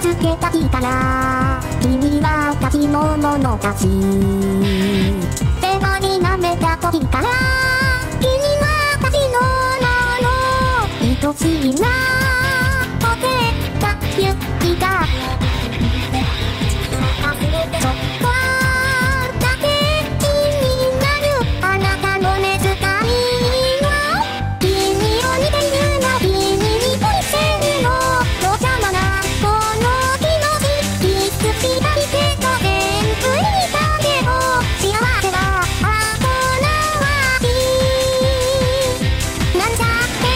つけた日から君は私のものだし、手間に舐めた時から君は私のもの、愛しいな溶けた雪がそこだけ気になるあなたの目遣いは君を似ているな君に恋せるのお邪魔なこの気持ちキスしたりけど全部いいだけど幸せは後回しなんじゃって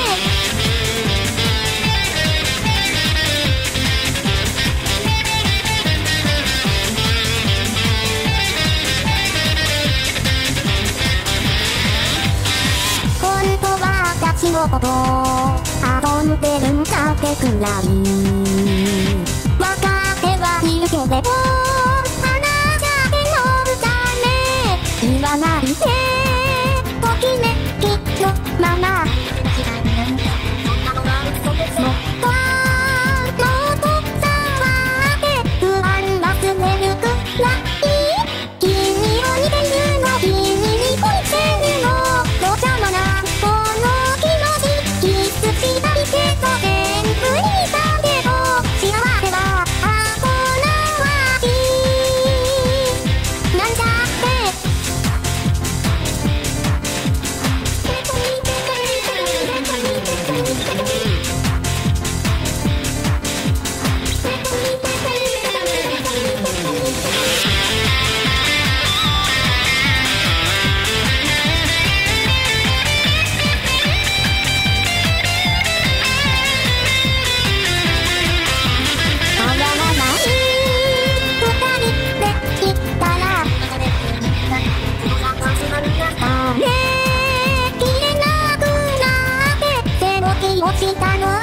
私のこと遊んでるんだってくらい分かってはいるけれど花だけのため言わないでときめきのままもっと触って不安忘れるくらい君を似てるの君に恋せるのお邪魔なしたりけど全部いいだけど幸せは後回しなんじゃって落ちたの